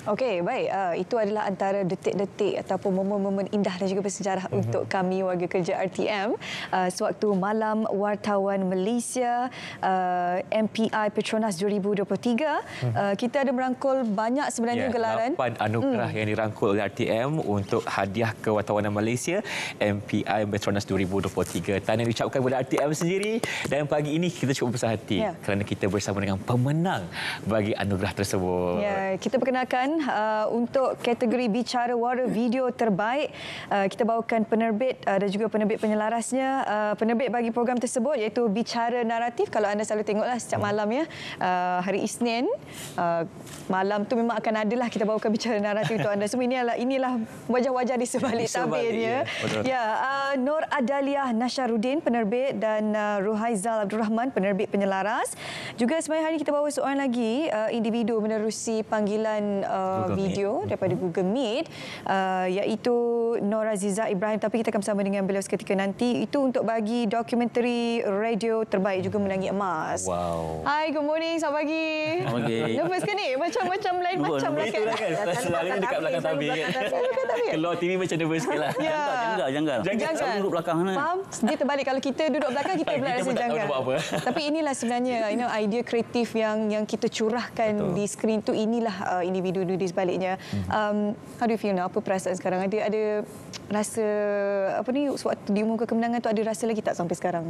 Okey, baik. Itu adalah antara detik-detik ataupun momen-momen indah dan juga bersejarah untuk kami warga kerja RTM sewaktu Malam Wartawan Malaysia MPI Petronas 2023. Kita ada merangkul banyak sebenarnya gelaran. 8 anugerah yang dirangkul oleh RTM untuk hadiah kewartawanan Malaysia MPI Petronas 2023. Tahniah diucapkan kepada RTM sendiri, dan pagi ini kita cukup besar hati kerana kita bersama dengan pemenang bagi anugerah tersebut. Ya, kita perkenalkan untuk kategori Bicara Wara Video Terbaik, kita bawakan penerbit dan juga penerbit penyelarasnya. Penerbit bagi program tersebut iaitu Bicara Naratif. Kalau anda selalu tengoklah setiap malam hari Isnin malam tu memang akan adalah kita bawakan Bicara Naratif untuk anda semua. Inilah wajah-wajah di sebalik tabirnya. Nur Adaliah Nasharuddin penerbit, dan Ruhaizal Abdul Rahman penerbit penyelaras. Juga semalam hari kita bawa seorang lagi individu menerusi panggilan video daripada Google Meet, iaitu Nur Aziza Ibrahim, tapi kita akan bersama dengan beliau seketika nanti. Itu untuk bagi dokumentari radio terbaik juga menangi emas. Wow. Hai, good morning, selamat pagi. Nervous ke ni? Macam lain macam lah kan? Selalunya dekat belakang tabir. Keluar TV macam nervous sikit lah. Janggal. Saya duduk belakang sana. Faham? Dia terbalik. Kalau kita duduk belakang, kita pula rasa janggal. Tapi inilah sebenarnya idea kreatif yang kita curahkan di skrin tu. Inilah individu di sebaliknya. How do you feel now? Apa perasaan sekarang? Ada rasa sewaktu diumumkan kemenangan tu, ada rasa lagi tak sampai sekarang?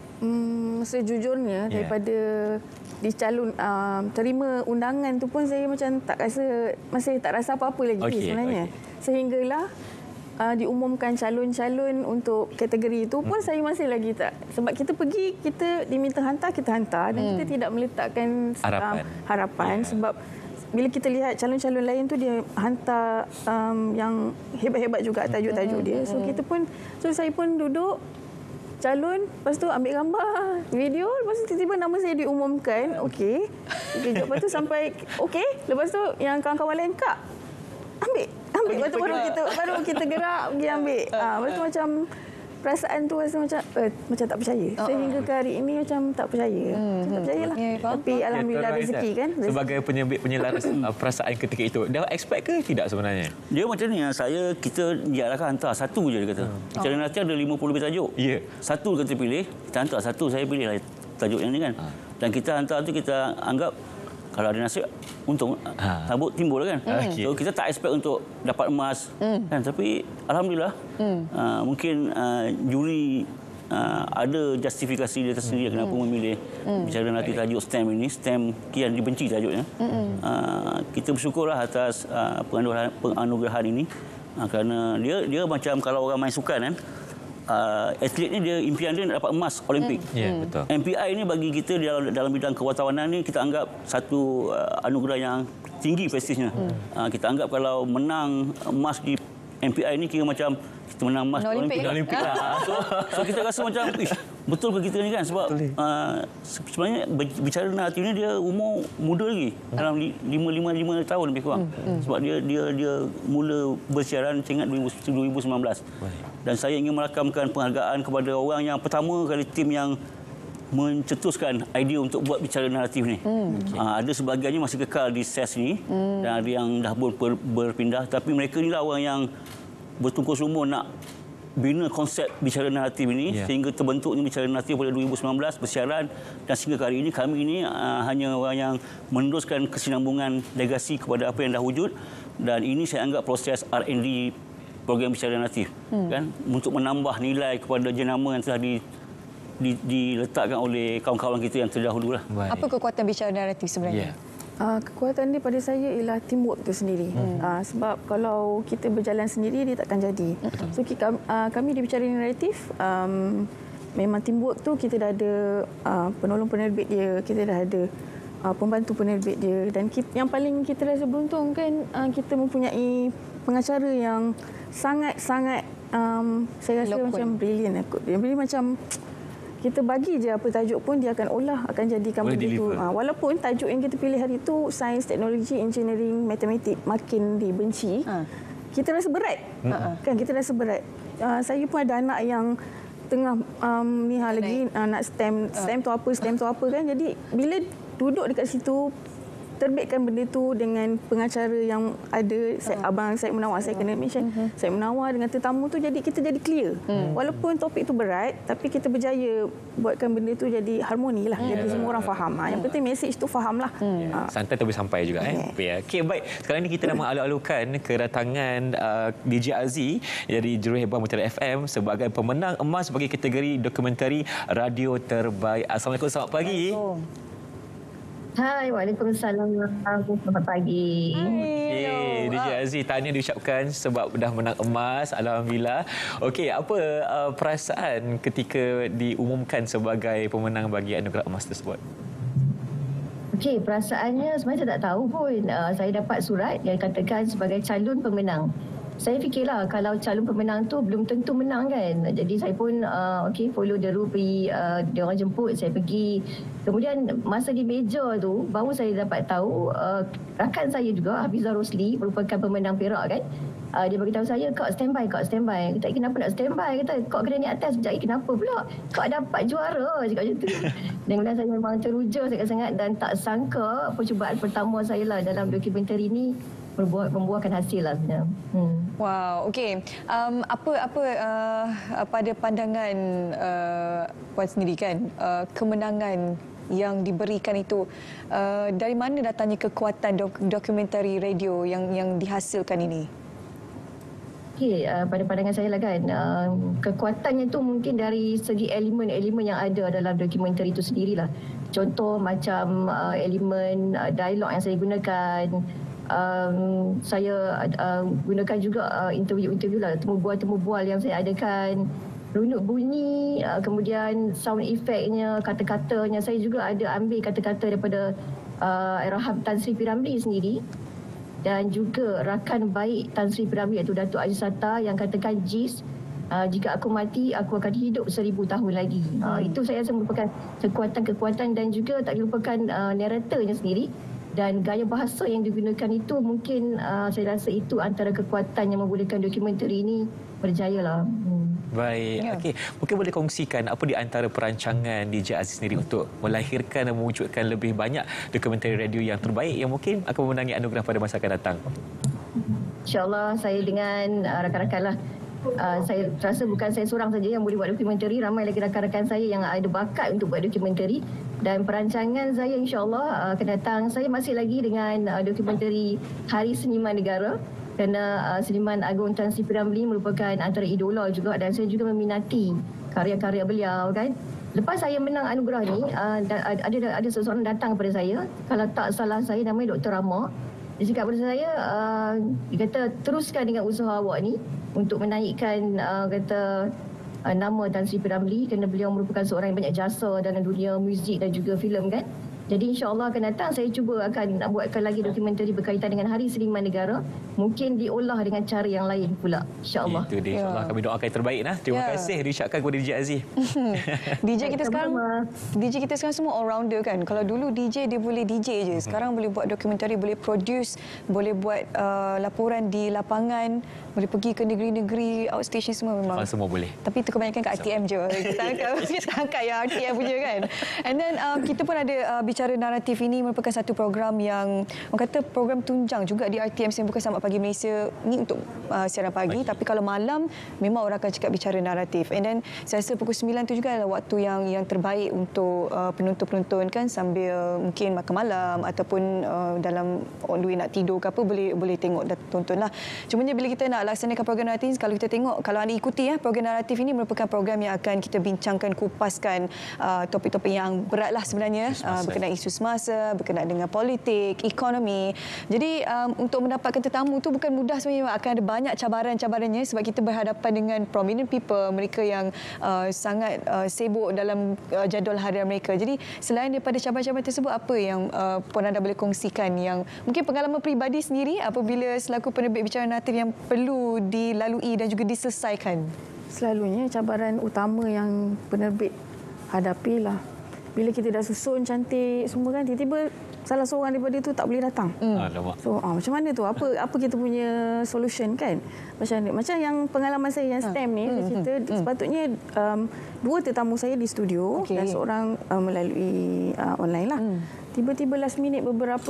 Sejujurnya daripada dicalon terima undangan tu pun saya macam masih tak rasa apa-apa lagi sebenarnya. Sehinggalah diumumkan calon-calon untuk kategori itu pun saya masih lagi tak, sebab kita pergi, kita diminta hantar, kita hantar, dan kita tidak meletakkan harapan sebab bila kita lihat calon-calon lain tu dia hantar yang hebat-hebat juga tajuk-tajuk dia. So saya pun duduk calon, lepas tu ambil gambar, video, lepas tu tiba-tiba nama saya diumumkan. Okey. Lepas tu sampai lepas tu yang kawan-kawan lain ambil. Lepas tu baru kita gerak pergi ambil. Lepas tu macam perasaan tu rasa macam tak percaya. Sehingga ke hari ini macam tak percaya. Tak percayalah. Tapi alhamdulillah rezeki kan. Sebagai penerbit penyelaras, perasaan ketika itu dah expect ke tidak sebenarnya? Dia macam ni, kita kan hantar satu je dia kata. Bicara nanti ada 50 lebih tajuk. Satu kata pilih, kita hantar satu, saya pilih lah tajuk yang ni kan. Dan kita hantar tu kita anggap kalau ada nasib, untung tabut timbul kan. So kita tak expect untuk dapat emas kan, tapi alhamdulillah mungkin juri ada justifikasi dia tersendiri kenapa memilih Bicara Nanti tajuk STEM ini. STEM kian dibenci tajuknya. Kita bersyukurlah atas penganugerahan ini, kerana dia macam kalau orang main sukan kan, atlet ni dia impian dia nak dapat emas Olimpik. Betul. MPI ni bagi kita dalam bidang kewartawanan ni kita anggap satu anugerah yang tinggi prestisnya. Kita anggap kalau menang emas di MPI ni kira macam kita menang emas Olimpik. So kita rasa macam betul ke kita ni kan, sebab sebenarnya Bicara Nanti ni dia umur muda lagi, dalam 5 tahun lebih kurang. Sebab dia mula bersiaran ingat 2019. Dan saya ingin merakamkan penghargaan kepada orang yang pertama kali tim yang mencetuskan idea untuk buat Bicara Naratif ni. Ada sebahagiannya masih kekal di SES ni, dan ada yang dah berpindah, tapi mereka inilah orang yang bertungkus lumus nak bina konsep Bicara Naratif ini sehingga terbentuknya Bicara Naratif pada 2019 bersiaran, dan sehingga hari ini kami ini hanya orang yang meneruskan kesinambungan legasi kepada apa yang dah wujud. Dan ini saya anggap proses R&D program Bicara Naratif kan, untuk menambah nilai kepada jenama yang telah diletakkan oleh kawan-kawan kita yang terdahulu lah. Apa kekuatan Bicara Naratif sebenarnya? Kekuatan dia pada saya ialah teamwork tu sendiri. Sebab kalau kita berjalan sendiri dia takkan jadi. So kami di Bicara Naratif memang teamwork tu, kita dah ada penolong penerbit dia, kita dah ada pembantu penerbit dia, dan yang paling kita rasa beruntung kan, kita mempunyai pengacara yang sangat-sangat saya rasa macam brilliant. Dia macam kita bagi je apa tajuk pun dia akan olah, akan jadikan begitu. Walaupun tajuk yang kita pilih hari itu sains, teknologi, engineering, matematik makin dibenci, kita rasa berat. Kan kita rasa berat. Saya pun ada anak yang tengah lagi nak STEM tu apa kan. Jadi bila duduk dekat situ terbitkan benda tu dengan pengacara yang ada, Abang Syed Munawar, saya kena mention, Syed Munawar dengan tetamu tu, jadi kita jadi clear. Walaupun topik tu berat, tapi kita berjaya buatkan benda tu jadi harmoni lah. Jadi semua orang faham. Yang penting message tu faham lah. Santai tapi sampai juga. Okey, baik. Sekarang ni kita nak mengaluk-alukkan kedatangan DJ Azzi dari Juruhebah Mutiara FM sebagai pemenang emas bagi kategori dokumentari radio terbaik. Assalamualaikum, selamat pagi. Hai, Waalaikumsalam. Selamat pagi. Okey, DJ Azzi, tahniah diucapkan sebab dah menang emas. Alhamdulillah. Okey, apa perasaan ketika diumumkan sebagai pemenang bagi anugerah emas tersebut? Okey, perasaannya sebenarnya saya tak tahu pun. Saya dapat surat yang katakan sebagai calon pemenang. Saya fikirlah kalau calon pemenang tu belum tentu menang kan. Jadi saya pun follow the rule, pergi dia orang jemput, saya pergi. Kemudian masa di meja tu baru saya dapat tahu rakan saya juga, Hafizah Rosli, merupakan pemenang Perak kan. Dia beritahu saya, kak standby. Kata, kenapa nak standby? Kata, kak kena naik atas sekejap. Kenapa pula? Kak dapat juara. Cakap macam tu. Dan kemudian saya memang teruja sangat-sangat dan tak sangka percubaan pertama saya lah dalam dokumentari ini membuahkan hasil lah sebenarnya. Wow, okey. Apa pada pandangan Puan sendiri kan, kemenangan yang diberikan itu, dari mana datangnya kekuatan dokumentari radio yang dihasilkan ini? Okey, pada pandangan saya lah kan, kekuatannya tu mungkin dari segi elemen-elemen yang ada dalam dokumentari itu sendirilah. Contoh macam elemen dialog yang saya gunakan. Saya gunakan juga interview lah, temu bual yang saya adakan, runut bunyi, kemudian sound effect-nya, kata-katanya. Saya juga ada ambil kata-kata daripada Allahyarham Tan Sri P. Ramlee sendiri, dan juga rakan baik Tan Sri P. Ramlee iaitu Datuk Aziz Satta yang katakan, Jis, jika aku mati, aku akan hidup 1000 tahun lagi. Itu saya rasa merupakan kekuatan dan juga tak dilupakan narratornya sendiri. Dan gaya bahasa yang digunakan itu mungkin saya rasa itu antara kekuatan yang membolehkan dokumentari ini berjaya lah. Baik. Okey, mungkin boleh kongsikan apa di antara perancangan DJ Azzi sendiri untuk melahirkan dan mewujudkan lebih banyak dokumentari radio yang terbaik yang mungkin akan memenangi anugerah pada masa akan datang? InsyaAllah saya dengan rakan-rakan lah. Saya rasa bukan saya seorang saja yang boleh buat dokumentari, ramai lagi rakan-rakan saya yang ada bakat untuk buat dokumentari. Dan perancangan saya insyaAllah akan datang. Saya masih lagi dengan dokumentari Hari Seniman Negara, kerana Seniman Agung Tan Sri P. Ramlee merupakan antara idola juga, dan saya juga meminati karya-karya beliau kan. Lepas saya menang anugerah ni, ada seseorang datang kepada saya, kalau tak salah saya namanya Dr. Rama. Dia cakap kepada saya, dia kata, teruskan dengan usaha awak ni untuk menaikkan nama Tan Sri P. Ramlee, kerana beliau merupakan seorang yang banyak jasa dalam dunia muzik dan juga filem kan. Jadi insyaAllah akan datang saya cuba akan nak buatkan lagi dokumentari berkaitan dengan Hari Seniman Negara. Mungkin diolah dengan cara yang lain pula. InsyaAllah. Itu dia. InsyaAllah kami doakan yang terbaik. Terima kasih diucapkan kepada DJ Azzi. DJ kita sekarang semua all-rounder kan. Kalau dulu DJ dia boleh DJ je. Sekarang boleh buat dokumentari, boleh produce, boleh buat laporan di lapangan, boleh pergi ke negeri-negeri, outstation semua memang. Semua boleh. Tapi itu kebanyakan kat RTM je. Kita angkat yang RTM punya kan. And then kita pun ada Bicara Naratif ini merupakan satu program yang orang kata program tunjang juga di RTM Sinar Bukan Selamat Pagi Malaysia ni untuk siaran pagi. Tapi kalau malam memang orang akan cakap Bicara Naratif. And then saya rasa pukul 9 tu juga adalah waktu yang terbaik untuk penonton-penonton kan, sambil mungkin makan malam ataupun dalam on the way nak tidur ke apa, boleh tengok dan tonton lah. Cumanya bila kita nak laksanakan program naratif, kalau kita tengok, kalau anda ikuti program naratif ini merupakan program yang akan kita bincangkan, kupaskan topik-topik yang berat lah sebenarnya, berkenaan isu semasa, berkenaan dengan politik, ekonomi. Jadi untuk mendapatkan tetamu tu bukan mudah sebenarnya, akan ada banyak cabaran-cabarannya sebab kita berhadapan dengan prominent people, mereka yang sangat sibuk dalam jadual harian mereka. Jadi selain daripada cabaran-cabaran tersebut, apa yang Puan anda boleh kongsikan yang mungkin pengalaman peribadi sendiri apabila selaku penerbit Bicara Naratif yang perlu dilalui dan juga diselesaikan? Selalunya cabaran utama yang penerbit hadapilah bila kita dah susun cantik semua kan, tiba-tiba salah seorang daripada itu tak boleh datang. Alamak. So macam mana tu? Apa kita punya solution kan? Macam yang pengalaman saya yang STEM ni, saya cerita sepatutnya 2 tetamu saya di studio dan seorang melalui online lah. Tiba-tiba last minute beberapa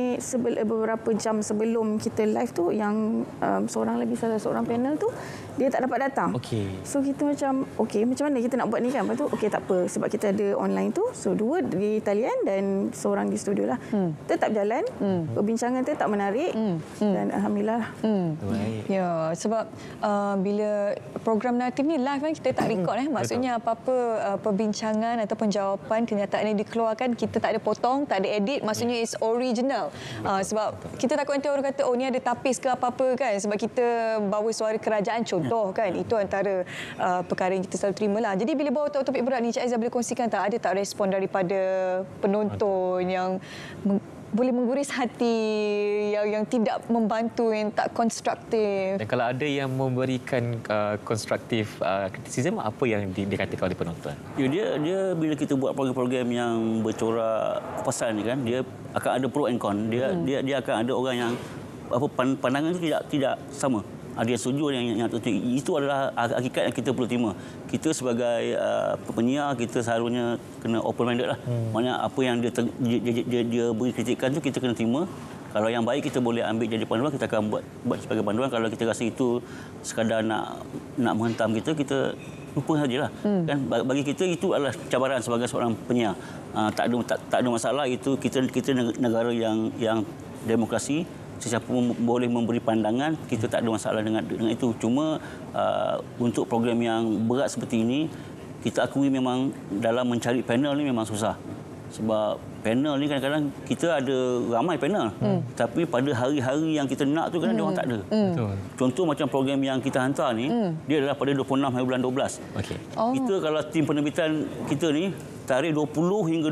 jam sebelum kita live tu yang salah seorang panel tu dia tak dapat datang. So kita macam macam mana kita nak buat ni kan? Lepas tu tak apa sebab kita ada online tu. So 2 di talian dan seorang di studio lah. Tetap jalan. Perbincangan tetap menarik dan alhamdulillah. Ya, sebab bila program naratif ni live kan kita tak record maksudnya apa-apa perbincangan ataupun jawapan kenyataan yang dikeluarkan kita tak ada potong, tak ada edit, maksudnya is original. Sebab kita takut nanti orang kata ni ada tapis ke apa-apa kan, sebab kita bawa suara kerajaan contoh kan. Itu antara perkara yang kita selalu terima lah. Jadi bila bawa topik berat ni, Cik Aizah boleh kongsikan tak, ada tak respon daripada penonton yang boleh mengguris hati, yang tidak membantu, yang tak konstruktif? Dan kalau ada yang memberikan konstruktif kritisisme, apa yang dikatakan oleh penonton? Ya, dia bila kita buat program-program yang bercorak kupasan ni kan, dia akan ada pro and con. Dia akan ada orang yang pandangan itu tidak sama. Ada yang setuju, yang tak setuju. Itu adalah hakikat yang kita perlu terima. Kita sebagai penyiar, kita seharusnya kena open-minded lah. Maksudnya apa yang dia beri kritikan tu kita kena terima. Kalau yang baik kita boleh ambil jadi panduan, kita akan buat sebagai panduan. Kalau kita rasa itu sekadar nak menghentam kita lupa sajalah. Kan bagi kita itu adalah cabaran sebagai seorang penyiar. Tak ada masalah, itu kita negara yang demokrasi. Sesiapa boleh memberi pandangan, kita tak ada masalah dengan itu. Cuma untuk program yang berat seperti ini, kita akui memang dalam mencari panel ni memang susah. Sebab panel ni kadang-kadang kita ada ramai panel. Tapi pada hari-hari yang kita nak tu kadang dia orang tak ada. Contoh macam program yang kita hantar ni, dia adalah pada 26 hari bulan 12. Kita kalau tim penerbitan kita ni, tarikh 20 hingga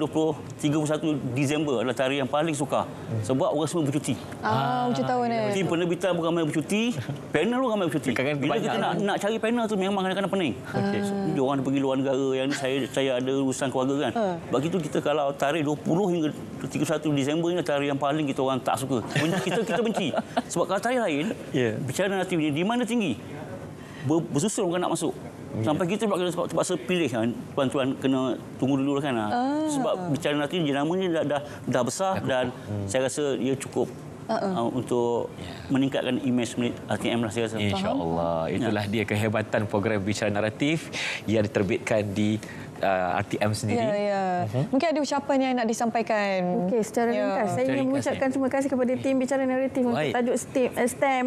31 Disember adalah tarikh yang paling sukar. Sebab orang semua bercuti. Hujung tahun Tim penerbitan pun ramai bercuti, panel pun ramai bercuti. Bila kita nak cari panel tu memang kadang-kadang pening. Dia orang pergi luar negara, yang ni saya ada urusan keluarga kan. Begitu kita kalau tarikh 20 hingga 31 Disember ni tarikh yang paling kita orang tak suka. Kita benci. Sebab kalau tarikh lain, bicara naratif ni di mana tinggi, bersusun orang nak masuk. Sampai kita terpaksa pilih kan, tuan-tuan kena tunggu dulu kan. Sebab bicara nanti jenamanya dah besar dan saya rasa ia cukup untuk meningkatkan imej RTM lah saya rasa. InsyaAllah. Itulah dia kehebatan program Bicara Naratif yang diterbitkan di RTM sendiri. Mungkin ada ucapan yang nak disampaikan. Okey, secara ringkas saya ingin mengucapkan terima kasih kepada tim Bicara Naratif untuk tajuk STEM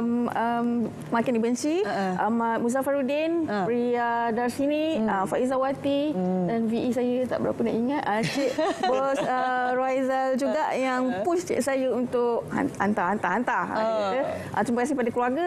makin dibenci. Ahmad Muzaffaruddin, Priya Darsini, Faizawati dan VE saya tak berapa nak ingat. Cik Bos Roizal juga yang push cik saya untuk hantar. Terima kasih kepada keluarga.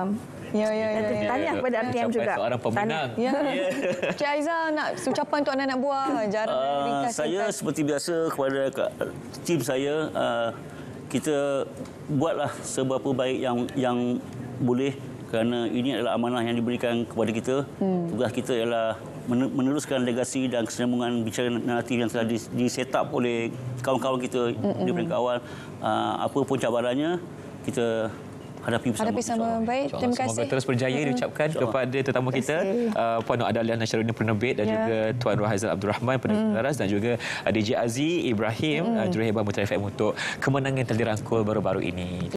Tahniah kepada RTM juga. Seorang pemenang. Cik Aizah nak ucapan untuk anak-anak buah. Saya seperti biasa kepada tim saya, kita buatlah seberapa baik yang boleh, kerana ini adalah amanah yang diberikan kepada kita. Tugas kita ialah meneruskan legasi dan kesinambungan Bicara Naratif yang telah di-set up oleh kawan-kawan kita di peringkat awal. Apa pun cabarannya, kita hadapi sama baik. Terima kasih. Semoga terus berjaya diucapkan kepada tetamu kita, Puan Nur Adalia Nasharuddin penerbit dan juga Tuan Rohaizal Abdul Rahman penerbit dan juga DJ Aziz Ibrahim Juruhebah Mutiara FM untuk kemenangan yang telah dirangkul baru-baru ini.